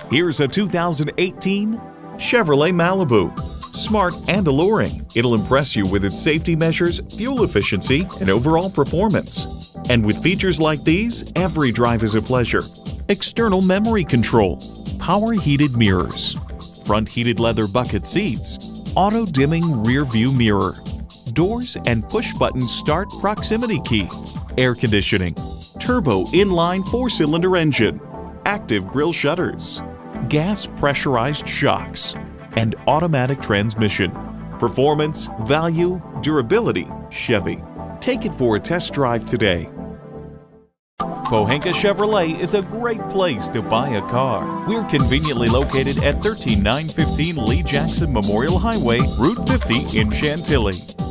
Here's a 2018 Chevrolet Malibu. Smart and alluring, it'll impress you with its safety measures, fuel efficiency, and overall performance. And with features like these, every drive is a pleasure. External memory control, power heated mirrors, front heated leather bucket seats, auto dimming rear view mirror, doors and push button start proximity key, air conditioning, turbo inline 4-cylinder engine, active grille shutters, gas pressurized shocks, and automatic transmission. Performance, value, durability, Chevy. Take it for a test drive today. Pohanka Chevrolet is a great place to buy a car. We're conveniently located at 13915 Lee Jackson Memorial Highway, Route 50 in Chantilly.